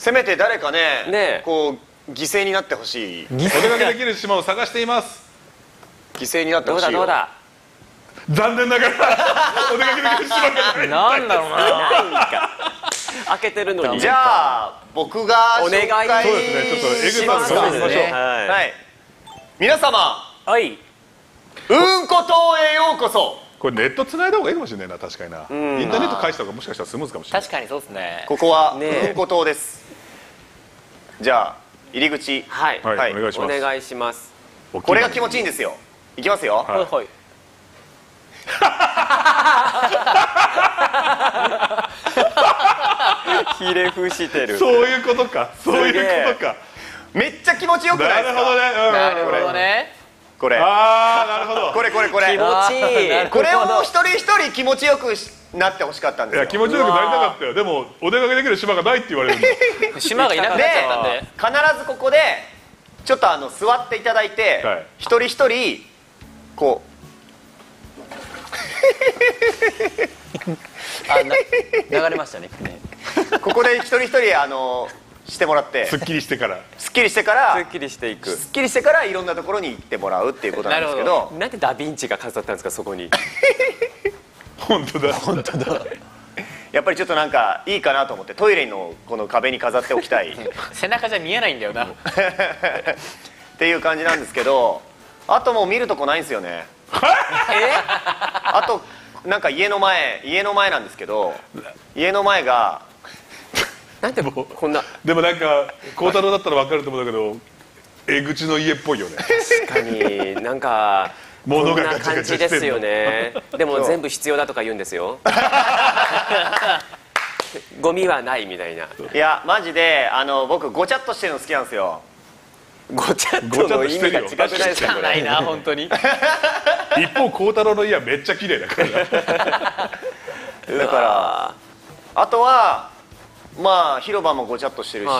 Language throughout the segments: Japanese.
せめて誰かねこう犠牲になってほしい。 お出かけできる島を探しています。 犠牲になってほしいよ。 どうだ残念ながらお出かけできる島がない。 なんだろうな。 開けてるのに。 じゃあ僕が紹介そうですね、ちょっとエグさんの紹介しましょう。 はい、皆様、 はい。 うんこ島へようこそ。 これネット繋いだ方がいいかもしれないな、確かにな。インターネット返した方がもしかしたらスムーズかもしれない。 確かにそうですね。 ここはうんこ島です。じゃあ入り口、 はい、 お願いします。 お願いします。 これが気持ちいいんですよ。いきますよ。 はいはい。 ひれ伏してる。 そういうことか、そういうことか。 めっちゃ気持ちよくないですか。 なるほどね。 なるほどね。 これ、 ああ、なるほど。 これ気持ちいい。 これを一人一人気持ちよくなってほしかったんですよ。 いや、気持ちよくなりたかったよ。でもお出かけできる島がないって言われるんだ。 島がいなくなっちゃったんで。 必ずここでちょっと座っていただいて、一人一人こう流れましたね。 ここで一人一人してもらって、 すっきりしてから。 すっきりしてからすっきりしていく。 すっきりしてからいろんなところに行ってもらうっていうことなんですけど。 なんでダヴィンチが飾ったんですか、そこに。 本当だ、本当だ。 やっぱりちょっとなんかいいかなと思って、トイレのこの壁に飾っておきたい背中じゃ見えないんだよな。 っていう感じなんですけど、あともう見るとこないんですよね。あとなんか家の前なんですけど、家の前がなんでこんな。 でもなんか孝太郎だったら分かると思うんだけど、江口の家っぽいよね。 確かになんかこんな感じですよね。でも全部必要だとか言うんですよ。ゴミはないみたいな。 いやマジで僕ごちゃっとしてるの好きなんですよ。 ごちゃっとの意味が違くないですかこれ。 ないな本当に。 一方孝太郎の家はめっちゃ綺麗だから。 だからあとはまあ広場もごちゃっとしてるし、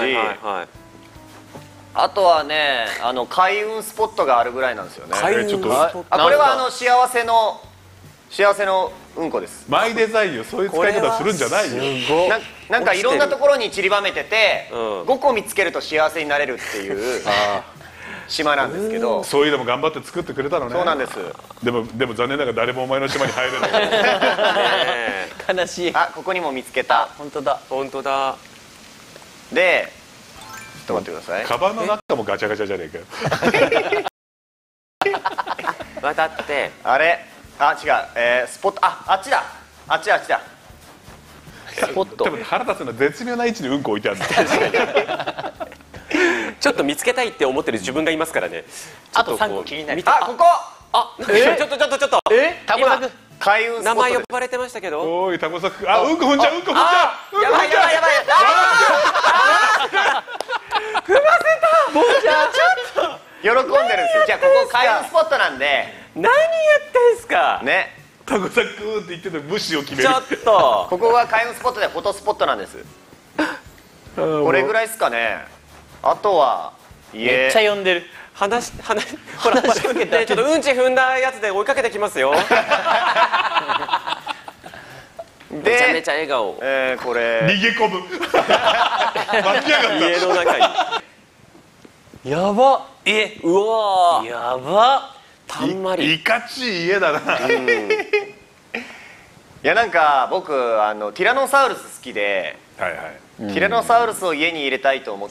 あとはね開運スポットがあるぐらいなんですよね。 開運スポット。 これは幸せのうんこです。 マイデザインよ、そういう使い方するんじゃないよ。 なんかいろんなところに散りばめてて、5個見つけると幸せになれるっていう島なんですけど。 そういうのも頑張って作ってくれたのね。 そうなんです。 でも残念ながら誰もお前の島に入れない。 悲しい。 あ、ここにも見つけた。 本当だ本当だ。 でちょっと待ってください。 カバンの中もガチャガチャじゃねえかよ。 渡ってあれ、あ、違う、スポット、あっちだ、あっちだ。 スポット。 多分腹立つのは絶妙な位置にうんこ置いてあるんだ。 ちょっと見つけたいって思ってる自分がいますからね。 あと3個気になる。 あ、ここ。 あ、ちょっとタコ作。 開運スポット。 名前呼ばれてましたけど。 おいタコサク。あ、うんこ踏んじゃう。 やばい。踏ませた。 喜んでるんですよ。じゃあここ開運スポットなんで。 何やってんすか。 ね。 タコサクって言ってて無視を決める。 ちょっと。 ここが開運スポットでフォトスポットなんです。これぐらいですかね。あとはめっちゃ呼んでる。 ほら、ちょっとうんち踏んだやつで追いかけてきますよ。めちゃめちゃ笑顔。 これ逃げ込む。巻き上がった。 家の中に。 やば。 うわ。 やば。 たんまり。 いかちい家だな。 いやなんか僕ティラノサウルス好きで、 はいはい。 ティラノサウルスを家に入れたいと思って、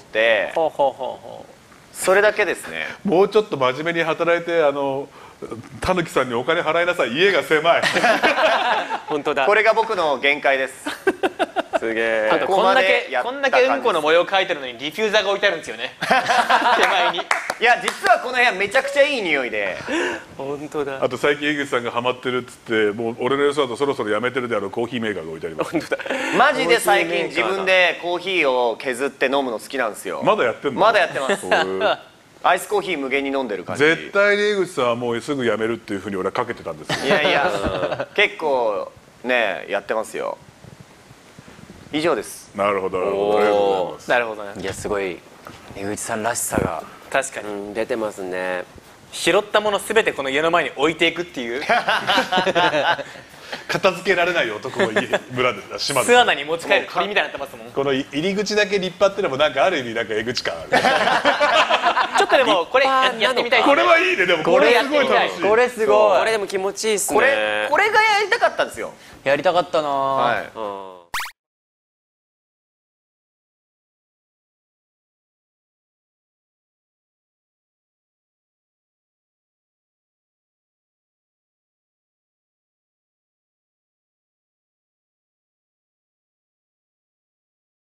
それだけですね。 もうちょっと真面目に働いてたぬきさんにお金払いなさい。家が狭い。 本当だ。 これが僕の限界です。 すげえ。 あとこんだけうんこの模様描いてるのにディフューザーが置いてあるんですよね。手前に。 いや実はこの部屋めちゃくちゃいい匂いで。 本当だ。 あと最近江口さんがハマってるっつってもう俺の予想だとそろそろやめてるであろうコーヒーメーカーが置いてあります。 本当だ。 マジで最近自分でコーヒーを削って飲むの好きなんですよ。 まだやってんの？ まだやってます。アイスコーヒー無限に飲んでる感じ。 絶対に江口さんはもうすぐやめるっていうふうに俺はかけてたんですよ。 いやいや結構ねやってますよ。以上です。 なるほど。ありがとうございます。 なるほどね。 いやすごい江口さんらしさが確かに。 出てますね。 拾ったものすべてこの家の前に置いていくっていう。 片付けられない男も村で島で巣穴に持ち帰る鳥みたいになってますもん。 この入り口だけ立派ってのもなんかある意味なんか江口感あるちょっとでもこれやってみたいですね。 これはいいね。でもこれすごい楽しい。 これすごいこれでも気持ちいいっすね。 これがやりたかったんですよ。 やりたかったな、 はいうん